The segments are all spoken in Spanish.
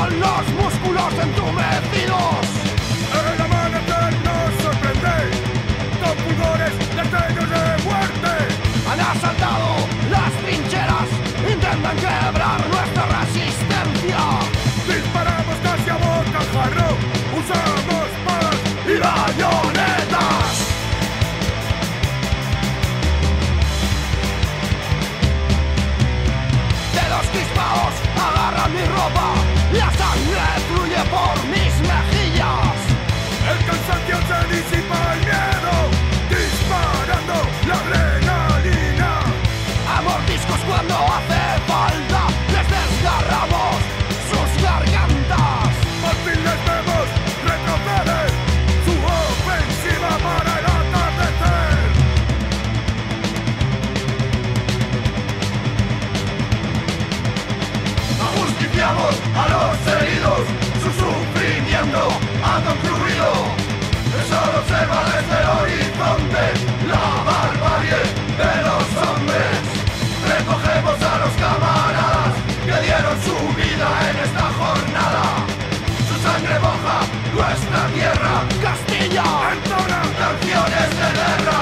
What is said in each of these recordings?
con los músculos entumecidos. El amanecer nos sorprende con fulgores, destellos de muerte. Han asaltado las trincheras, intentan quebrar nuestra resistencia. Disparamos casi a bocajarro, usamos espadas y bayonetas. Dedos crispados agarran mi ropa, la sangre fluye por mis mejillas. El cansancio se disipa el miedo, disparando la adrenalina. A mordiscos cuando hace falta, les desgarramos sus gargantas. Por fin les vemos retroceder, su ofensiva para el atardecer. Ajusticiamos a los heridos, su sufrimiento ha concluido. Solo observa desde el horizonte la barbarie de los hombres. Recogemos a los camaradas que dieron su vida en esta jornada. Su sangre moja nuestra tierra. Castilla Entona canciones de guerra.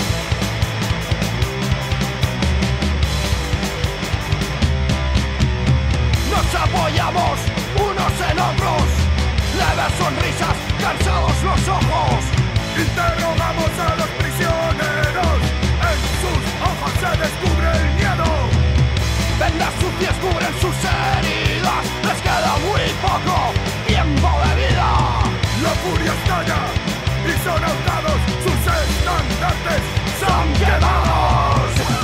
Nos apoyamos unos en otros, leves sonrisas, cansados los ojos. interrogamos a los prisioneros, en sus ojos se descubre el miedo. Vendas sucias cubren sus heridas, les queda muy poco tiempo de vida. La furia estalla y son ahorcados, sus estandartes ¡Son quemados!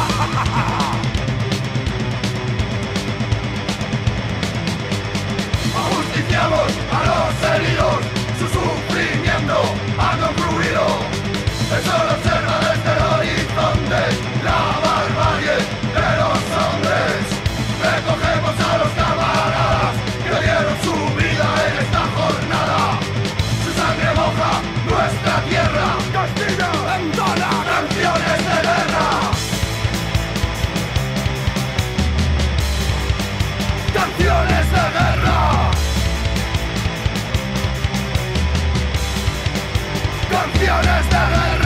Ajusticiamos a los heridos, su sufrimiento ha concluido. El sol observa desde el horizonte la barbarie de los hombres. Recogemos a los camaradas que dieron su vida en esta jornada. Su sangre moja nuestra tierra. Castilla Entona canciones de guerra. Canciones de guerra. Canciones de guerra.